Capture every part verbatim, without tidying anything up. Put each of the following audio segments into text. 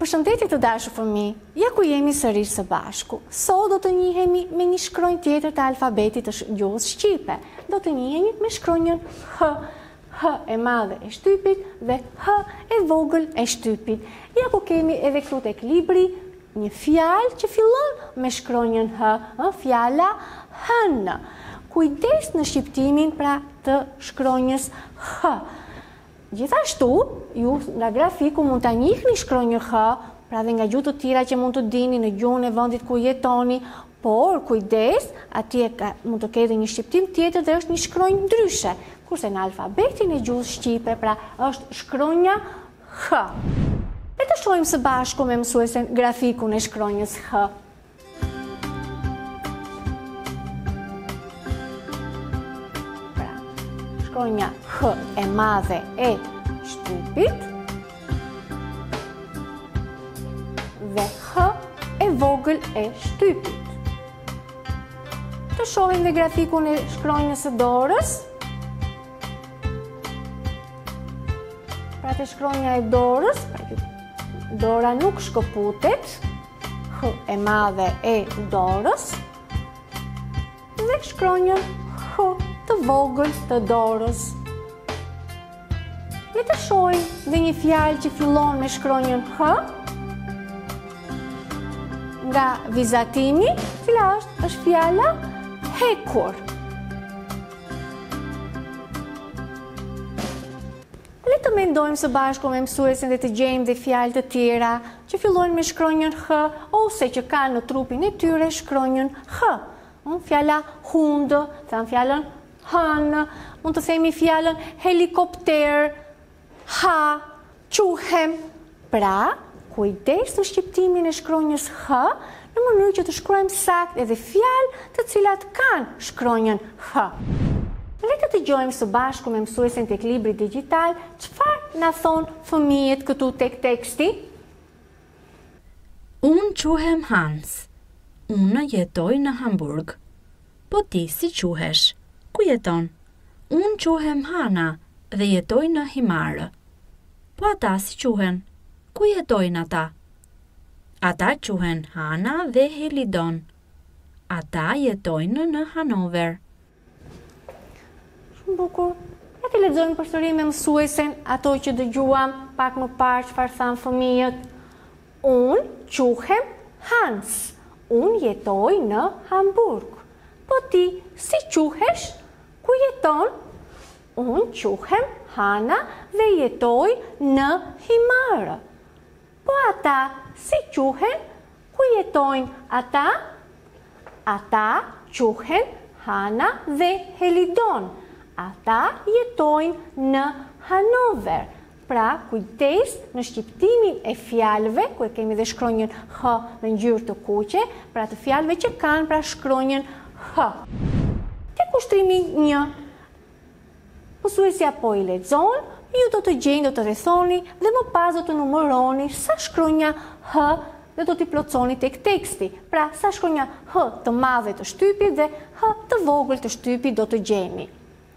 Përshëndetje të dashur fëmijë, ja ku jemi sërish së bashku. Sot do të njihemi me një shkronjë tjetër të alfabetit të gjuhës shqipe. Do të njihemi me shkronjën H, H e madhe e shtypit dhe H e vogël e shtypit. Ja ku kemi edhe këtu tek libri një fjalë që fillon me shkronjën H, fjala hën. Kujdes në shqiptimin pra të shkronjës H. Gjithashtu, ju nga grafiku mund ta njihni shkronjën H, pra dhe nga gjuhë të tjera që mund të dini në gjuhën e vendit ku jetoni, por kujdes, atje ka, mund të ketë një shqiptim tjetër dhe është një shkronjë ndryshe, kurse në alfabetin e gjuhës shqipe, pra është shkronja H. Le të shohim së bashku me mësuesen grafikun e shkronjës H. Shkronja H e madhe e shtypit dhe H e vogël e shtypit. Të shohim dhe grafikun e shkronjës së dorës. Pra të shkronja e dorës, dora nuk shkëputet, H e madhe e dorës dhe shkronjën H të vogël të dorës. Le të shohim dhe një fjalë që fillon me shkronjën H. Nga vizatimi, cila është, është fjala hekur. Le të mendojmë së bashku me mësuesin dhe të gjejmë dhe fjalë të tjera që fillojnë me shkronjën H ose që kanë në trupin e tyre shkronjën H. Fjala hundë, tham fjalën hën, mund të themi fjalën helikopter, ha, quhem. Pra, kujdes në shqiptimin e shkronjës H në mënyrë që të shkruajmë sakt edhe fjalë të cilat kanë shkronjën H. Le të dëgjojmë së bashku me mësuesin tek libri digjital çfarë na thon fëmijët këtu tek teksti. Unë quhem Hans. Unë jetoj në Hamburg. Po ti si quhesh? Ku jeton? Unë quhem Hana dhe jetoj në Himarë. Po ata si quhen? Ku jetojnë ata? Ata quhen Hana dhe Helidon. Ata jetojnë në Hanover. Shumë bukur. Ja të lexojmë përsëri me mësuesen ato që dëgjuam pak më parë çfarë thanë fëmijët. Unë quhem Hans. Unë jetoj në Hamburg. Po ti si quhesh? Ku jeton? Unë quhem Hana dhe jetoj në Himarë. Po ata si quhen? Ku jetojnë ata? Ata quhen Hana dhe Helidon. Ata jetojnë në Hanover. Pra, kujdes në shqiptimin e fjalëve, ku e kemi dhe shkronjën H në ngjyrë të kuqe, pra të fjalëve që kanë pra shkronjën H. Tek ushtrimi një, mësuesja po i lexon, ju do të gjeni, do të rrethoni dhe më pas do të numëroni sa shkronja H dhe do t'i plotësoni tek teksti. Pra, sa shkronja H të madhe të shtypit dhe H të vogël të shtypit do të gjeni.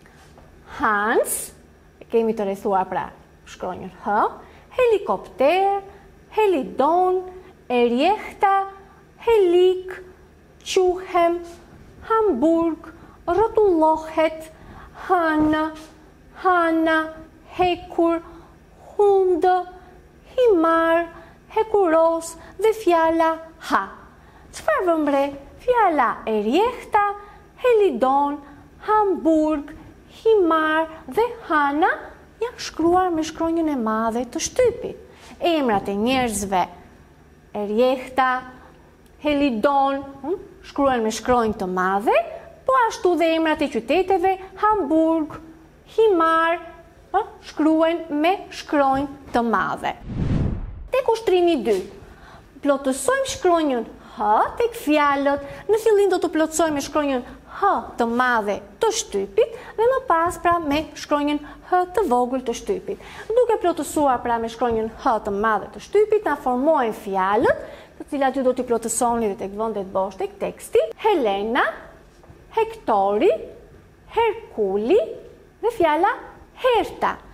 Hans, kemi të rrethuar pra shkronjën H, helikopter, helidon, erjehta, helik, quhem, Hamburg, rrotullohet, hënë, hana, hekur, hundë, himar, hekuros dhe fjala ha. Çfarë vëmre? Fjala erjehta, helidon, Hamburg, himar dhe hana janë shkruar me shkronjën e madhe të shtypit. Emrat e njerëzve erjehta, helidon, shkruan me shkronjë të madhe, po ashtu dhe emrat e qyteteve Hamburg, Himar, shkruen me shkronjë të madhe. Tek ushtrimi dy, plotësojmë shkronjën H tek fjalët, në fillim do të plotësojmë me shkronjën H të madhe të shtypit dhe më pas pra me shkronjën H të vogël të shtypit. Duke plotësuar pra me shkronjën H të madhe të shtypit, na formojnë fjalët, të cilat ju do t'i plotësoni dhe tek vendet bosh tek teksti. Helena, Hektori, Herkuli dhe fjala Herta.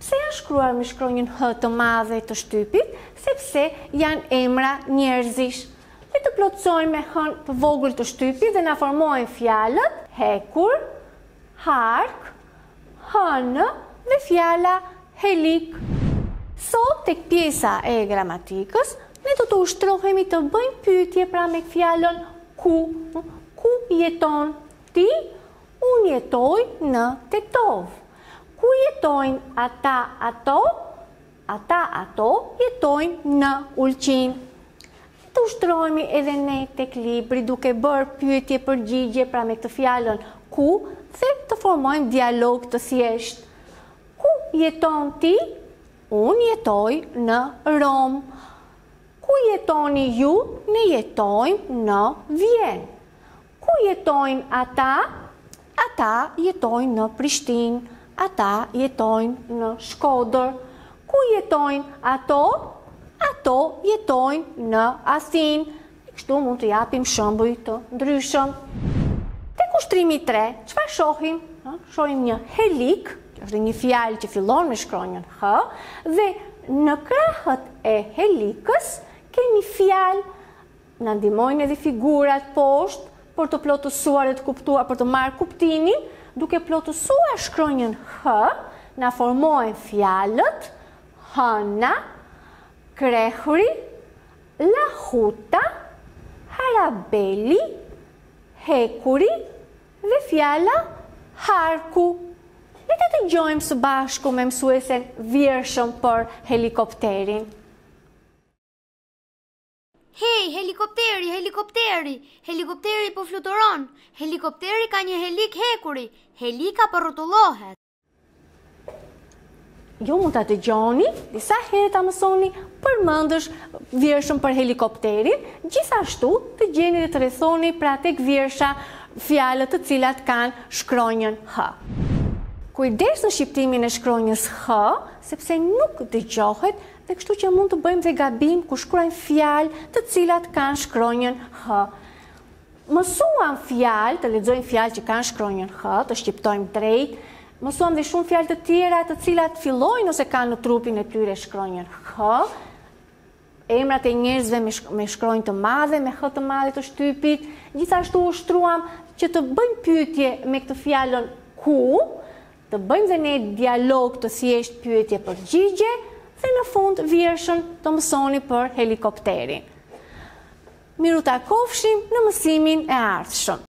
Pse janë shkruar me shkronjën H të madhe të shtypit? Sepse janë emra njerëzish. Le të plotësojmë me H të vogël të shtypit dhe na formojnë fjalët hekur, hark, hënë dhe fjala helik. Sot tek pjesa e gramatikës, ne do të ushtrohemi të bëjmë pyetje pra me fjalën ku. Ku jeton ti? Unë jetoj në Tetov. Ku jetojnë ata ato? Ata ato jetojnë në Ulqin. Të ushtrohemi edhe ne tek libri duke bërë pyetje përgjigje pra me këtë fjalën ku dhe të formojmë dialog të thjeshtë. Ku jeton ti? Unë jetoj në Rom. Ku jetoni ju? Ne jetojmë në Vjenë. Ku jetojnë ata? Ata jetojnë në Prishtinë. Ata jetojnë në Shkodër. Ku jetojnë ato? Ato jetojnë në Athinë. Kështu mund të japim shembuj të ndryshëm. Tek ushtrimi tre, çfarë shohim? Shohim një helik, që është një fjalë që fillon me shkronjën H, dhe në krahët e helikës kemi fjalë, na ndihmojnë edhe figurat poshtë për të plotësuar e të kuptuar, për të marrë kuptimin, duke plotësuar shkronjën H, na formojnë fjalët hëna, krehuri, lahuta, harabeli, hekuri dhe fjala harku. Le të dëgjojmë së bashku me mësuesen Vjershëm për helikopterin. Hej, helikopteri, helikopteri, helikopteri po fluturon, helikopteri ka një helik hekuri, helika po rrotullohet. Ju mund të dëgjoni, disa herë ta mësoni përmendësh Vjershëm për helikopterin, gjithashtu të gjeni dhe të rrethoni pra tek Vjersha fjalët të cilat kanë shkronjën H. Kujdes në shqiptimin e shkronjës H, sepse nuk dëgjohet dhe kështu që mund të bëjmë dhe gabim ku shkruajmë fjalë të cilat kanë shkronjën H. Mësuam fjalë, të lexojmë fjalë që kanë shkronjën H, të shqiptojmë drejt. Mësuam dhe shumë fjalë të tjera të cilat fillojnë ose kanë në trupin e tyre shkronjën H. Emrat e njerëzve me shkronjë të madhe, me H të madhe të shtypit. Gjithashtu ushtruam që të bëjmë pyetje me këtë fjalën ku, të bëjmë dhe ne dialog të thjesht pyetje përgjigje dhe në fund Vjershën të mësoni për helikopterin. Miru takofshim në mësimin e ardhshëm.